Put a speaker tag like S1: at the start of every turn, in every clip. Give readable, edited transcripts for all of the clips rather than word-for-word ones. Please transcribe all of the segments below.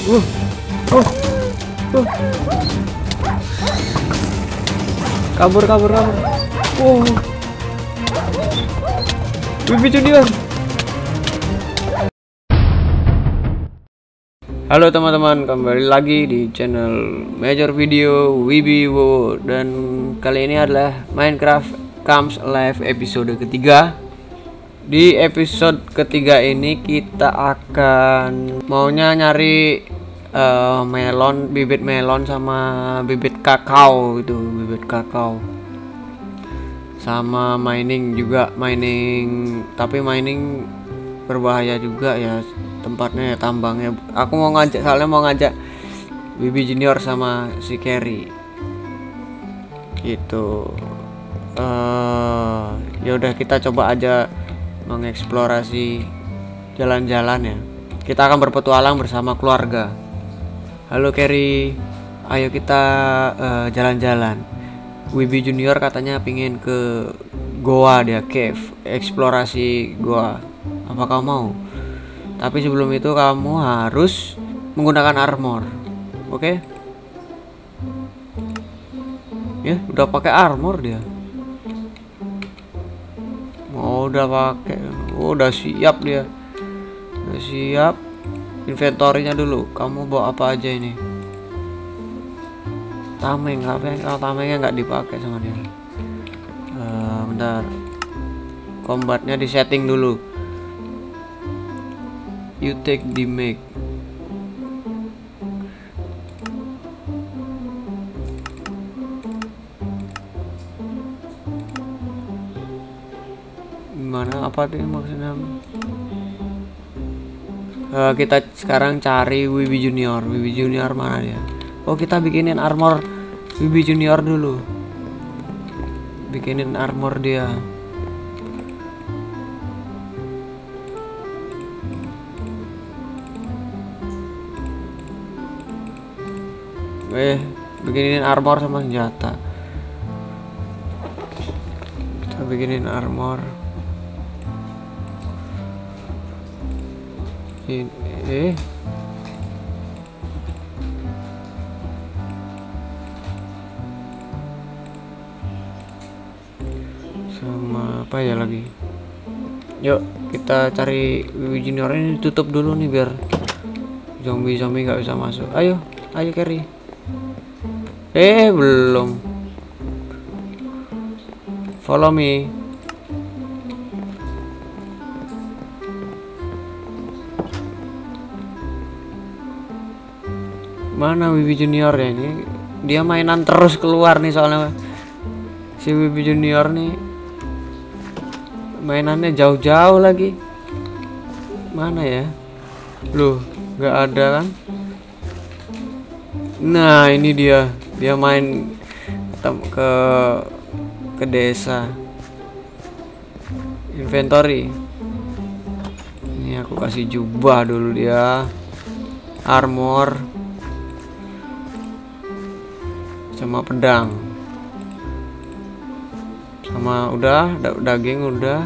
S1: Uh, uh, uh. Kabur. Wibi Junior. Halo teman-teman, kembali lagi di channel Major Video Wibi Wowo. Dan kali ini adalah Minecraft Comes Alive episode ketiga. Di episode ketiga ini kita akan maunya nyari bibit melon sama bibit kakao gitu, bibit kakao. Sama mining juga, tapi mining berbahaya juga ya tempatnya ya, tambangnya. Aku mau ngajak Wibi Junior sama si Carry gitu. Ya udah, kita coba aja mengeksplorasi jalan-jalan ya. Kita akan berpetualang bersama keluarga. Halo Carry, ayo kita jalan-jalan. Wibi Junior katanya pingin ke goa, dia cave, eksplorasi goa. Apa kamu mau? Tapi sebelum itu kamu harus menggunakan armor. Oke? Ya, udah pakai armor dia. Udah pakai. Udah siap dia. Udah siap. Inventorinya dulu. Kamu bawa apa aja ini? Tameng, kalau tamengnya nggak dipakai sama dia. Bentar. Combatnya di setting dulu. You take the make. Gimana, apa tuh maksudnya? Kita sekarang cari Wibi Junior. Wibi Junior mana dia? Oh, kita bikinin armor Wibi Junior dulu. Bikinin armor dia. Bikinin armor sama senjata. Kita bikinin armor. Ini sama apa ya lagi? Yuk kita cari Wibi Junior. Ini tutup dulu nih biar zombie nggak bisa masuk. Ayo Carry. Belum. Follow me. Mana Wibi Junior ya ini? Dia mainan terus keluar nih soalnya. Si Wibi Junior nih mainannya jauh-jauh lagi. Mana ya? Loh, nggak ada kan? Nah, ini dia. Dia main ke desa. Inventory. Ini aku kasih jubah dulu dia. Armor sama pedang. Sama udah daging udah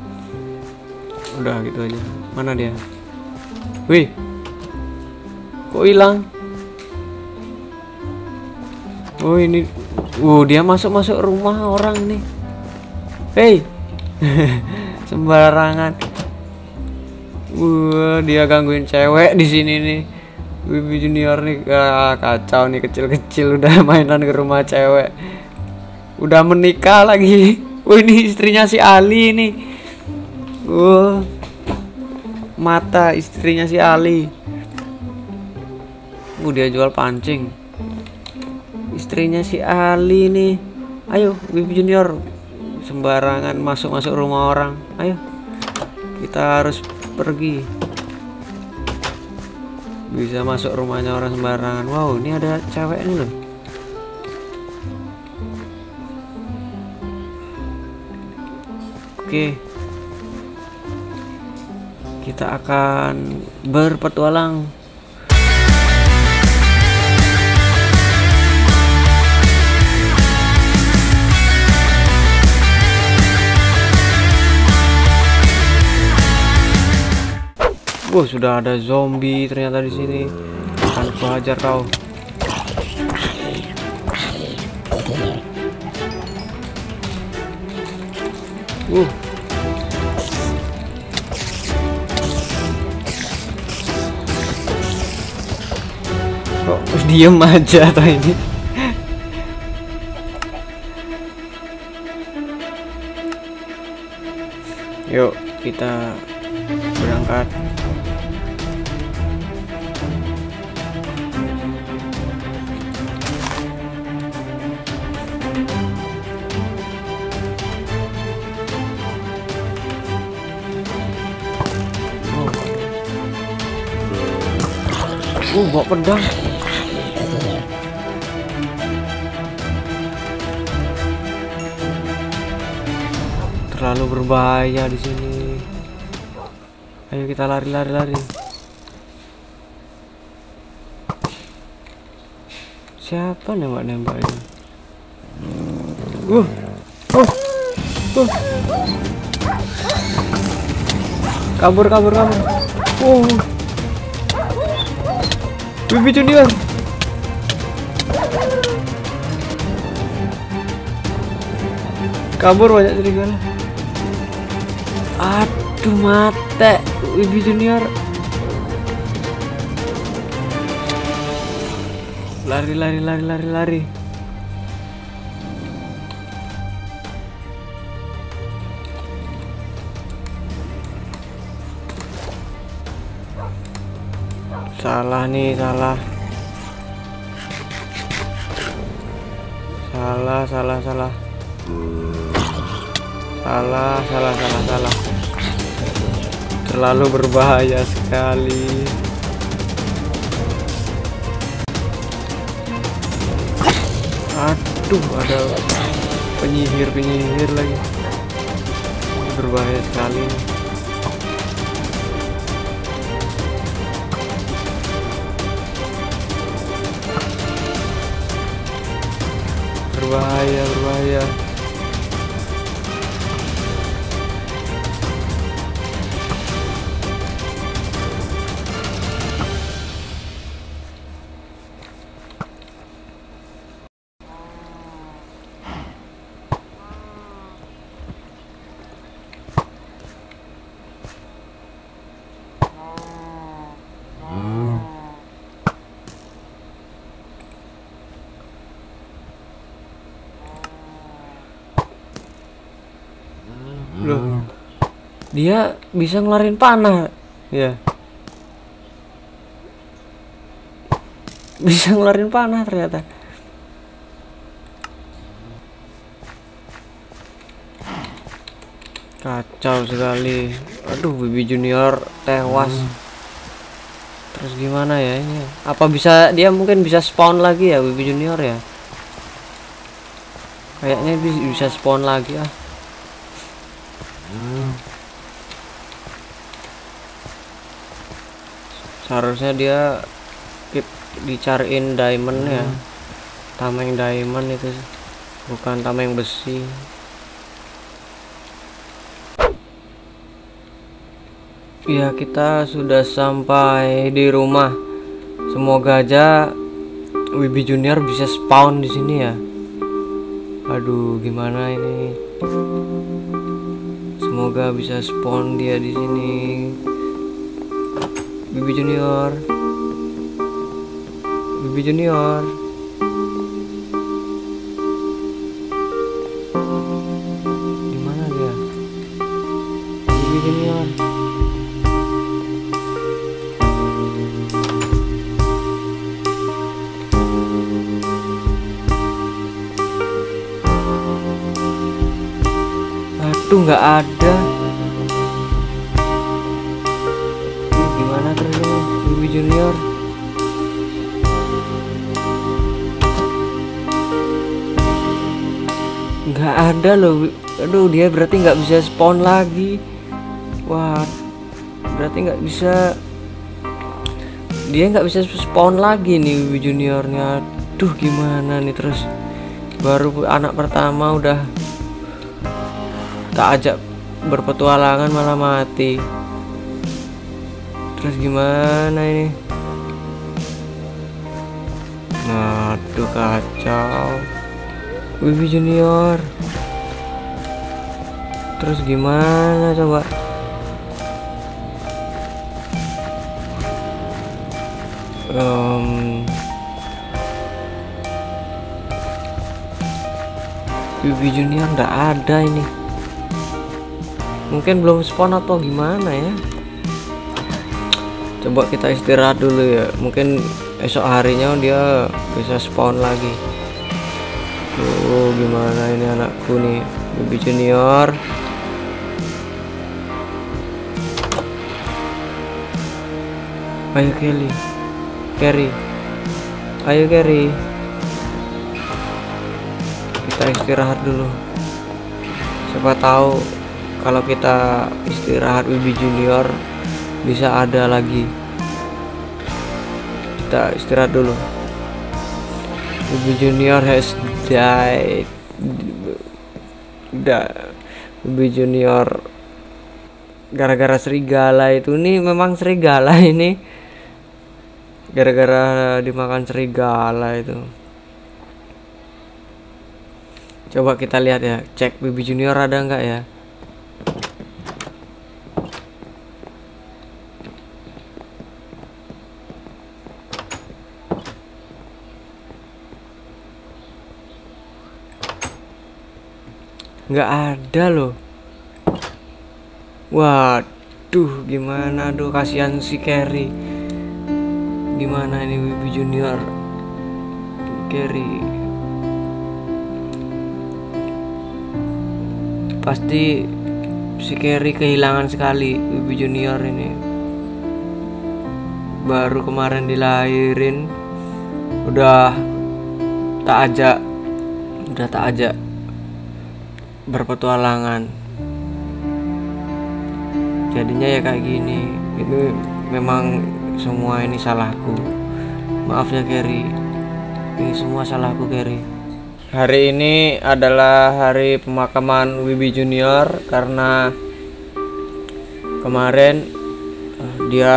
S1: gitu aja. Mana dia? Wih. Kok hilang? Oh ini, dia masuk rumah orang nih. Hey, sembarangan. Dia gangguin cewek di sini nih. Wibi Junior nih, kacau nih, kecil-kecil udah mainan ke rumah cewek. Udah menikah lagi. Ini istrinya si Ali nih. Mata istrinya si Ali. Dia jual pancing. Istrinya si Ali nih. Ayo Wibi Junior, sembarangan masuk rumah orang. Ayo, kita harus pergi. Bisa masuk rumahnya orang sembarangan. Wow, ini ada cewek nih loh. Oke, kita akan berpetualang. Sudah ada zombie ternyata di sini. akan kuhajar kau. Kok diem aja atau ini? Yuk kita berangkat. Bawa pedang. Terlalu berbahaya di sini. Ayo kita lari. Siapa nembak ini? Kabur. Wibi Junior. Kabur banyak serigala. Aduh mate Wibi Junior. Lari. Salah. Terlalu berbahaya sekali. Aduh, ada penyihir lagi. Berbahaya sekali. Berbahaya. Loh, dia bisa ngeluarin panah ya, bisa ngeluarin panah ternyata. Kacau sekali. Aduh, Wibi Junior tewas. Terus gimana ya ini? Apa bisa dia mungkin bisa spawn lagi ya Wibi Junior ya? Kayaknya bisa spawn lagi ah. Seharusnya dia dicariin diamond ya, tameng diamond itu, bukan tameng besi. Ya, kita sudah sampai di rumah. Semoga aja Wibi Junior bisa spawn di sini ya. Aduh, gimana ini? Semoga bisa spawn dia di sini. Wibi Junior. Di mana dia? Wibi Junior. Aduh, nggak ada. Gimana terus Wibi Junior? Nggak ada loh. Aduh, dia berarti nggak bisa spawn lagi. Wah, berarti nggak bisa. Dia nggak bisa spawn lagi nih Wibi Juniornya. Aduh, gimana nih terus? Baru anak pertama udah tak ajak berpetualangan malah mati. Terus gimana ini? Aduh kacau. Wibi Junior. Terus gimana coba? Wibi Junior nggak ada ini. Mungkin belum spawn atau gimana ya. Coba kita istirahat dulu ya. Mungkin esok harinya dia bisa spawn lagi. Tuh gimana ini anakku nih, Wibi Junior. Ayo Carry, ayo Carry. Kita istirahat dulu. Siapa tahu kalau kita istirahat Wibi Junior bisa ada lagi. Kita istirahat dulu. Wibi Junior has died. Wibi Junior gara-gara serigala itu nih, memang serigala ini. Gara-gara dimakan serigala itu. Coba kita lihat ya, cek Wibi Junior ada nggak ya. Nggak ada loh. Waduh, gimana? Aduh, kasihan si Carry. Gimana ini Wibi Junior? Carry pasti si Carry kehilangan sekali. Wibi Junior ini baru kemarin dilahirin udah tak ajak berpetualangan. Jadinya ya kayak gini. Ini memang semua ini salahku. Maaf ya Carry. Ini semua salahku Carry. Hari ini adalah hari pemakaman Wibi Junior karena kemarin dia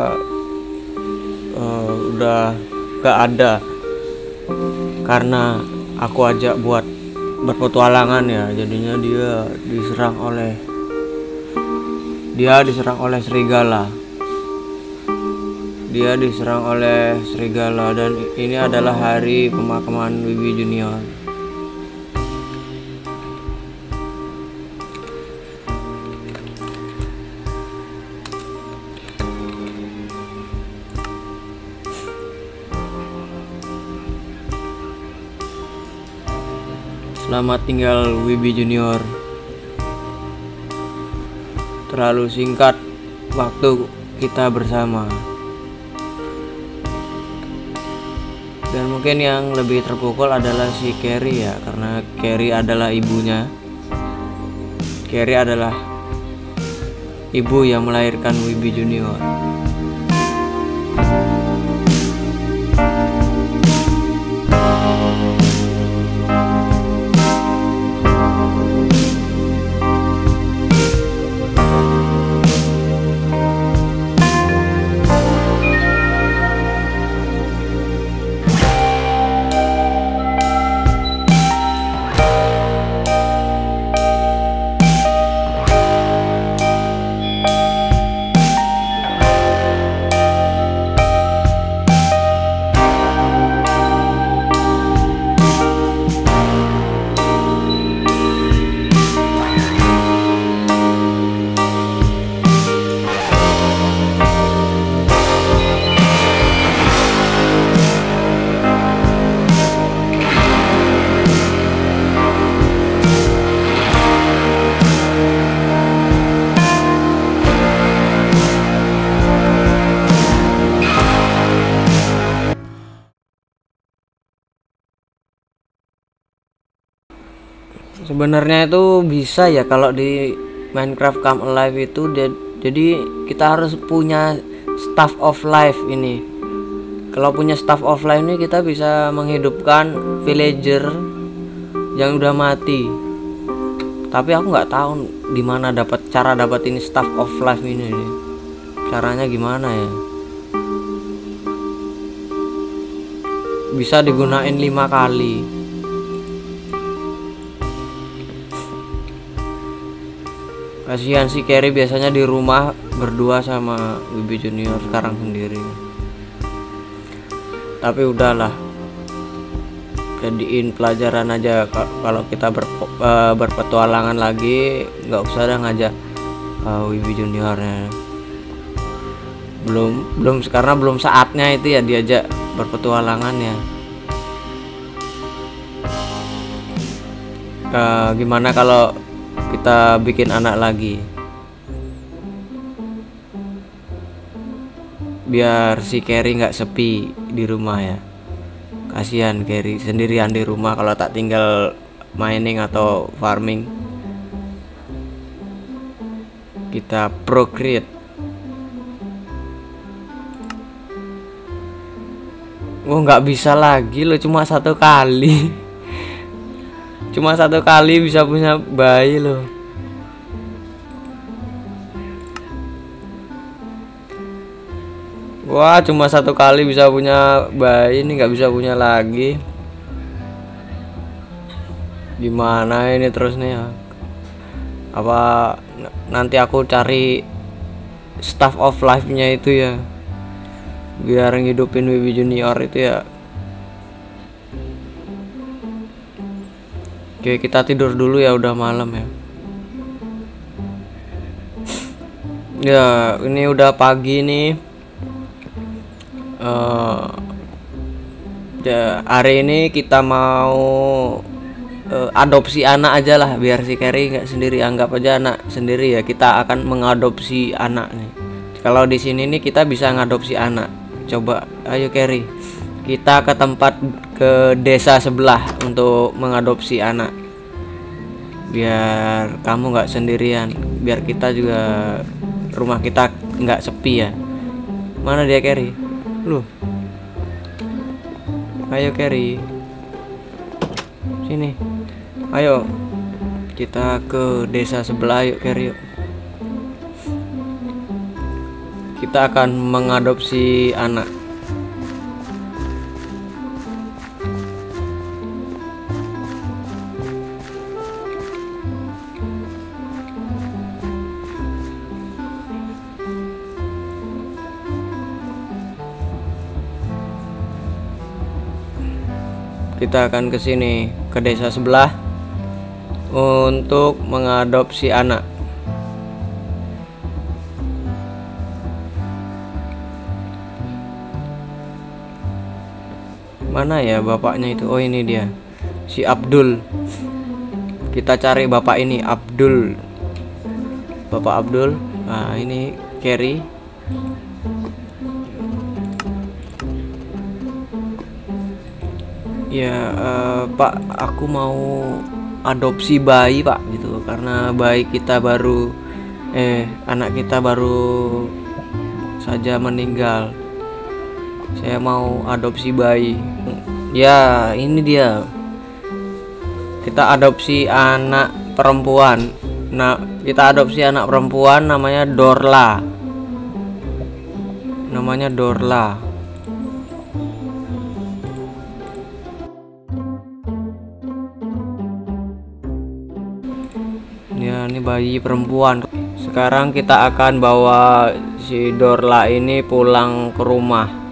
S1: udah gak ada karena aku ajak buat berpetualangan ya. Jadinya dia diserang oleh serigala. Dan ini adalah hari pemakaman Wibi Junior. Selamat tinggal Wibi Junior. Terlalu singkat waktu kita bersama. Dan mungkin yang lebih terpukul adalah si Carry ya, karena Carry adalah ibunya. Carry adalah ibu yang melahirkan Wibi Junior. Sebenarnya itu bisa ya kalau di Minecraft Come Alive itu jadi kita harus punya Staff of Life ini. Kalau punya Staff of Life ini kita bisa menghidupkan villager yang udah mati. Tapi aku nggak tahu di mana cara dapat ini Staff of Life ini. Caranya gimana ya? bisa digunain 5 kali. Kasihan si Carry biasanya di rumah berdua sama Wibi Junior, sekarang sendiri. Tapi udahlah, jadiin pelajaran aja kalau kita berpetualangan lagi, nggak usah ada ngajak Wibi Juniornya. Belum karena belum saatnya itu ya diajak berpetualangan ya. Gimana kalau kita bikin anak lagi, biar si Carry nggak sepi di rumah ya. Kasihan Carry sendirian di rumah kalau tak tinggal mining atau farming. Kita procreate. Oh, nggak bisa lagi loh, cuma 1 kali. Cuma 1 kali bisa punya bayi loh. Wah, cuma 1 kali bisa punya bayi, ini nggak bisa punya lagi. Gimana ini terus nih ya? Apa nanti aku cari staff of life-nya itu ya, biar ngidupin Wibi Junior itu ya. Oke, kita tidur dulu ya, udah malam ya. Ya, ini udah pagi nih. Ya, hari ini kita mau adopsi anak aja lah, biar si Carry nggak sendiri. Anggap aja anak sendiri ya. Kita akan mengadopsi anak nih. Kalau di sini nih kita bisa ngadopsi anak. Coba, ayo Carry, kita ke desa sebelah untuk mengadopsi anak, biar kamu nggak sendirian, biar kita juga rumah kita nggak sepi ya. Mana dia Carry? Loh, ayo Carry, sini, ayo kita ke desa sebelah, yuk Carry yuk. Kita akan mengadopsi anak. Kita akan ke sini, ke desa sebelah untuk mengadopsi anak. Mana ya bapaknya itu? Oh, ini dia, si Abdul. Kita cari bapak ini, Abdul. Bapak Abdul. Nah, ini Carry. Ya, Pak, aku mau adopsi bayi, Pak, gitu. Karena bayi kita anak kita baru saja meninggal. Saya mau adopsi bayi. Ya, ini dia. Kita adopsi anak perempuan. Nah, kita adopsi anak perempuan namanya Dorla. Namanya Dorla. Ya, ini bayi perempuan. Sekarang kita akan bawa si Dorla ini pulang ke rumah.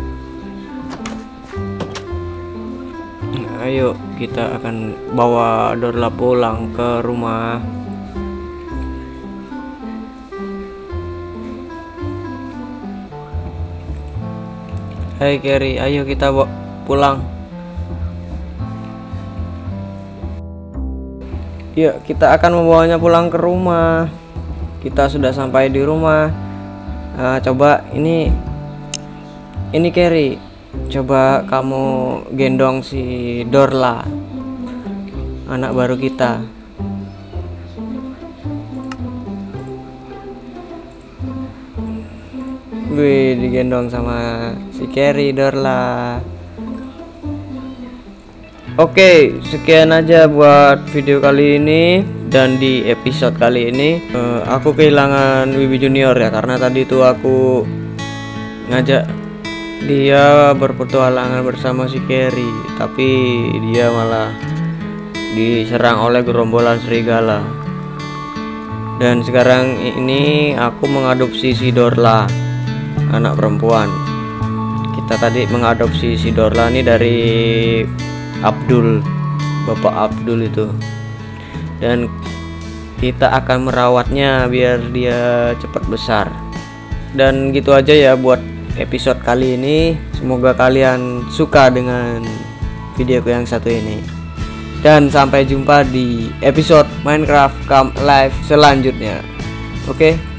S1: Ayo, kita akan bawa Dorla pulang ke rumah. Hai Carry, ayo kita pulang. Yuk, kita akan membawanya pulang ke rumah. Kita sudah sampai di rumah. Nah, coba ini Carry, coba kamu gendong si Dorla, anak baru kita. Wih, digendong sama si Carry, Dorla. Oke, sekian aja buat video kali ini. Dan di episode kali ini aku kehilangan Wibi Junior ya, karena tadi tuh aku ngajak Dia berpetualangan bersama si Carrie, tapi dia malah diserang oleh gerombolan serigala. Dan sekarang ini aku mengadopsi si Dorla, anak perempuan. Kita tadi mengadopsi si Dorla ini dari Abdul, Bapak Abdul itu. Dan kita akan merawatnya biar dia cepat besar. Dan gitu aja ya buat episode kali ini. Semoga kalian suka dengan videoku yang satu ini. Dan sampai jumpa di episode Minecraft Come Live selanjutnya. Oke.